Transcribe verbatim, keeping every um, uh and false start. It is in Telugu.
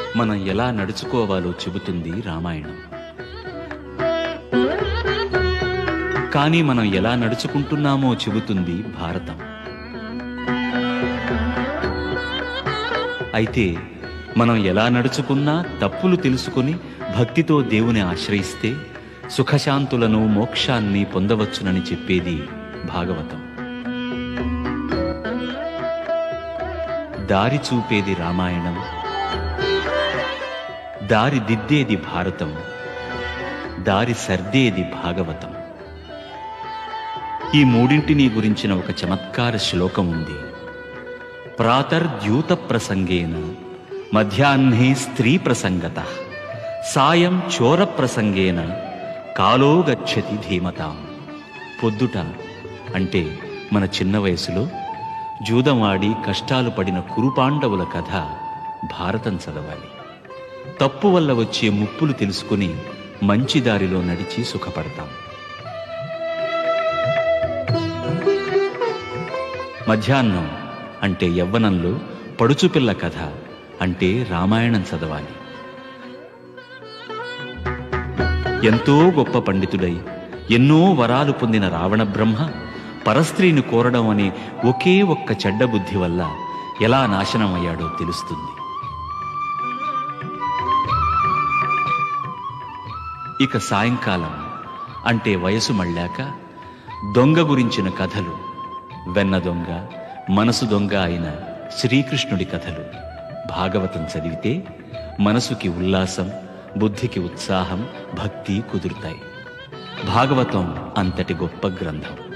మనం ఎలా నడుచుకోవాలో చెబుతుంది రామాయణం. కానీ మనం ఎలా నడుచుకుంటున్నామో చెబుతుంది భారతం. అయితే మనం ఎలా నడుచుకున్నా తప్పులు తెలుసుకుని భక్తితో దేవుని ఆశ్రయిస్తే సుఖశాంతులను మోక్షాన్ని పొందవచ్చునని చెప్పేది భాగవతం. దారి చూపేది రామాయణం, దారి దిద్దేది భారతం, దారి సర్దేది భాగవతం. ఈ మూడింటిని గురించిన ఒక చమత్కార శ్లోకం ఉంది. ప్రాతర్ద్యూత ప్రసంగేన మధ్యాహ్నే స్త్రీ ప్రసంగత సాయం చోర ప్రసంగేన కాలో గచ్చతి ధీమతాం. పొద్దుట అంటే మన చిన్న వయసులో జూదమాడి కష్టాలు పడిన కురుపాండవుల కథ భారతం చదవాలి. తప్పు వల్ల వచ్చే ముప్పులు తెలుసుకుని మంచి దారిలో నడిచి సుఖపడతాం. మధ్యాహ్నం అంటే యవ్వనంలో పడుచుపిల్ల కథ అంటే రామాయణం చదవాలి. ఎంతో గొప్ప పండితుడై ఎన్నో వరాలు పొందిన రావణ బ్రహ్మ పరస్త్రీని కోరడం అనే ఒకే ఒక్క చెడ్డ బుద్ధి వల్ల ఎలా నాశనమయ్యాడో తెలుస్తుంది. ఇక సాయంకాలం అంటే వయసు మళ్ళాక దొంగ గురించిన కథలు, వెన్న దొంగ మనసు దొంగ అయిన శ్రీకృష్ణుడి కథలు భాగవతం చదివితే మనసుకి ఉల్లాసం, బుద్ధికి ఉత్సాహం, భక్తి కుదురుతాయి. భాగవతం అంతటి గొప్ప గ్రంథం.